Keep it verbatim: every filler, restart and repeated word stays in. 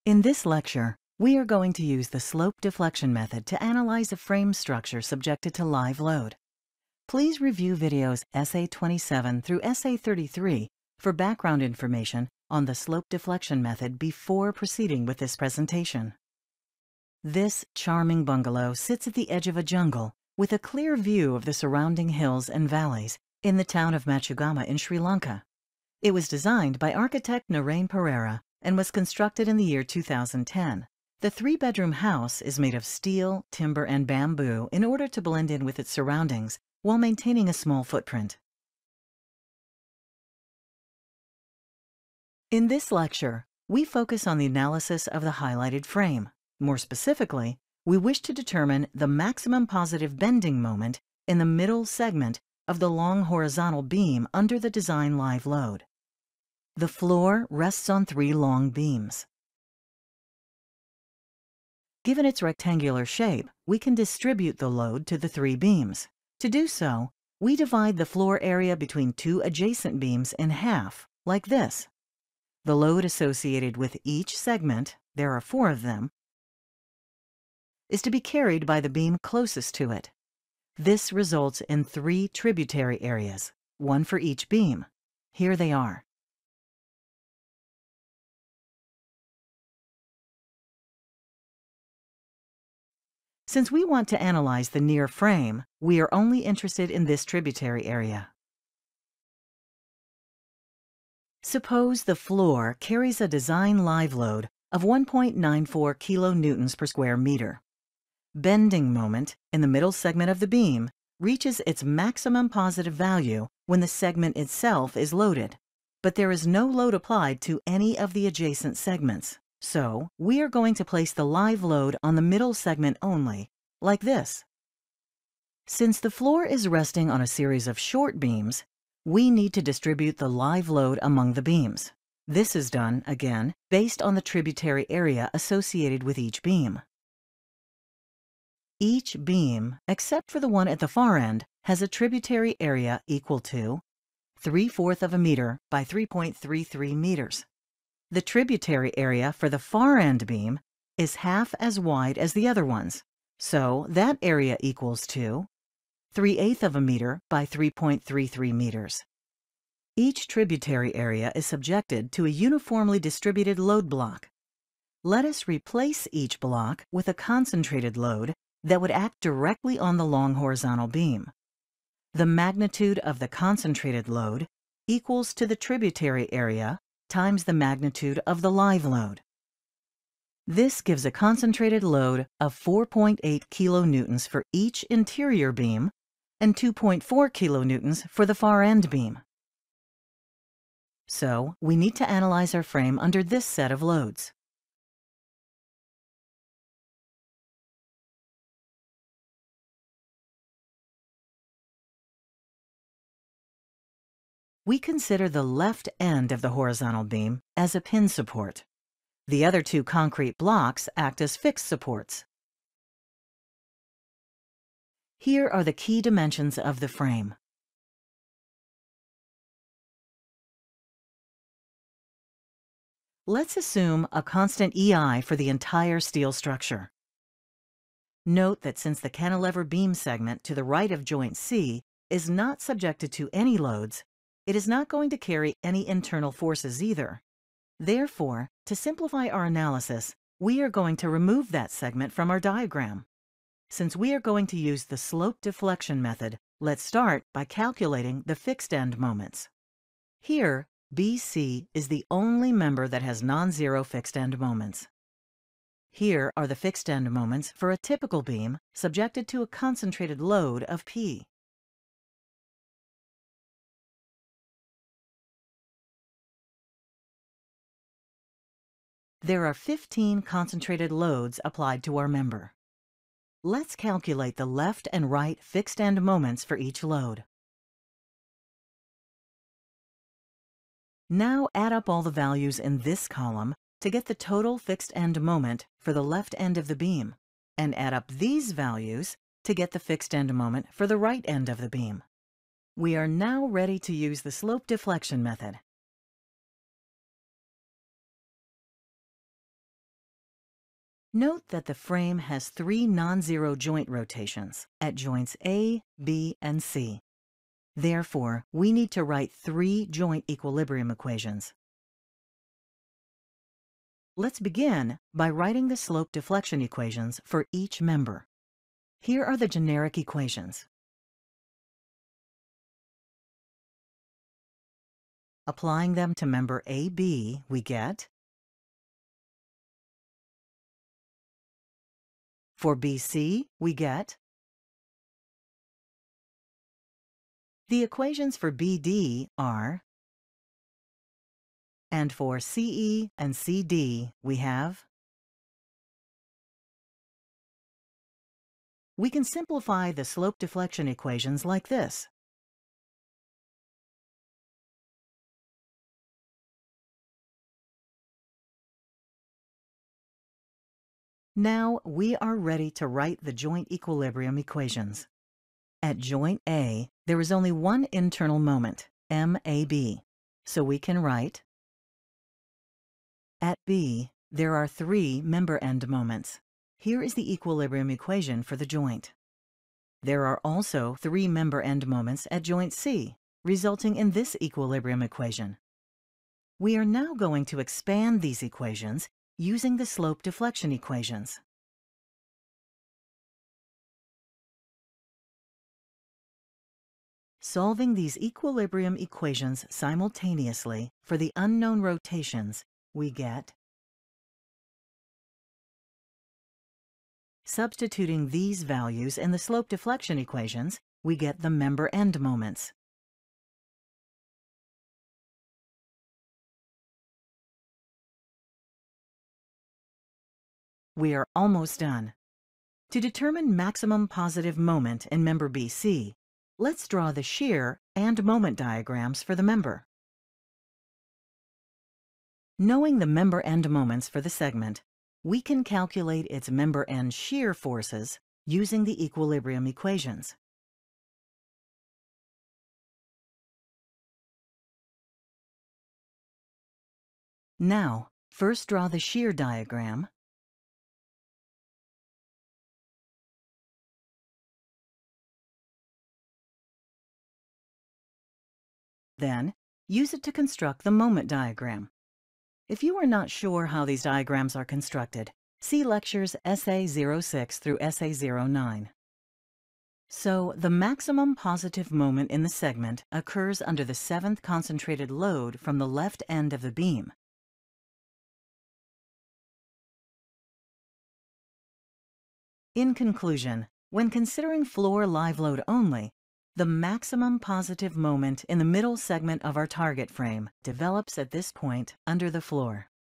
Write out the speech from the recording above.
In this lecture, we are going to use the slope-deflection method to analyze a frame structure subjected to live load. Please review videos S A twenty-seven through S A thirty-three for background information on the slope-deflection method before proceeding with this presentation. This charming bungalow sits at the edge of a jungle with a clear view of the surrounding hills and valleys in the town of Machugama in Sri Lanka. It was designed by architect Narain Pereira and was constructed in the year two thousand ten. The three-bedroom house is made of steel, timber, and bamboo in order to blend in with its surroundings while maintaining a small footprint. In this lecture, we focus on the analysis of the highlighted frame. More specifically, we wish to determine the maximum positive bending moment in the middle segment of the long horizontal beam under the design live load. The floor rests on three long beams. Given its rectangular shape, we can distribute the load to the three beams. To do so, we divide the floor area between two adjacent beams in half, like this. The load associated with each segment, there are four of them, is to be carried by the beam closest to it. This results in three tributary areas, one for each beam. Here they are. Since we want to analyze the near frame, we are only interested in this tributary area. Suppose the floor carries a design live load of one point nine four kilonewtons per square meter. Bending moment in the middle segment of the beam reaches its maximum positive value when the segment itself is loaded, but there is no load applied to any of the adjacent segments. So, we are going to place the live load on the middle segment only, like this. Since the floor is resting on a series of short beams, we need to distribute the live load among the beams. This is done, again, based on the tributary area associated with each beam. Each beam, except for the one at the far end, has a tributary area equal to three-fourths of a meter by three point three three meters. The tributary area for the far end beam is half as wide as the other ones, so that area equals to three-eighths of a meter by three point three three meters. Each tributary area is subjected to a uniformly distributed load block. Let us replace each block with a concentrated load that would act directly on the long horizontal beam. The magnitude of the concentrated load equals to the tributary area times the magnitude of the live load. This gives a concentrated load of four point eight kilonewtons for each interior beam and two point four kilonewtons for the far end beam. So, we need to analyze our frame under this set of loads. We consider the left end of the horizontal beam as a pin support. The other two concrete blocks act as fixed supports. Here are the key dimensions of the frame. Let's assume a constant E I for the entire steel structure. Note that since the cantilever beam segment to the right of joint C is not subjected to any loads, it is not going to carry any internal forces either. Therefore, to simplify our analysis, we are going to remove that segment from our diagram. Since we are going to use the slope-deflection method, let's start by calculating the fixed end moments. Here, B C is the only member that has non-zero fixed end moments. Here are the fixed end moments for a typical beam subjected to a concentrated load of P. There are fifteen concentrated loads applied to our member. Let's calculate the left and right fixed end moments for each load. Now add up all the values in this column to get the total fixed end moment for the left end of the beam, and add up these values to get the fixed end moment for the right end of the beam. We are now ready to use the slope deflection method. Note that the frame has three non-zero joint rotations at joints A, B, and C. Therefore, we need to write three joint equilibrium equations. Let's begin by writing the slope-deflection equations for each member. Here are the generic equations. Applying them to member A B, we get, for B C, we get, the equations for B D are, and for C E and C D, we have, we can simplify the slope-deflection equations like this. Now we are ready to write the joint equilibrium equations. At joint A, there is only one internal moment, M A B, so we can write, at B, there are three member end moments. Here is the equilibrium equation for the joint. There are also three member end moments at joint C, resulting in this equilibrium equation. We are now going to expand these equations using the slope-deflection equations. Solving these equilibrium equations simultaneously for the unknown rotations, we get, substituting these values in the slope-deflection equations, we get the member end moments. We are almost done. To determine maximum positive moment in member B C, let's draw the shear and moment diagrams for the member. Knowing the member end moments for the segment, we can calculate its member end shear forces using the equilibrium equations. Now, first draw the shear diagram. Then, use it to construct the moment diagram. If you are not sure how these diagrams are constructed, see lectures S A zero six through S A zero nine. So, the maximum positive moment in the segment occurs under the seventh concentrated load from the left end of the beam. In conclusion, when considering floor live load only, the maximum positive moment in the middle segment of our target frame develops at this point under the floor.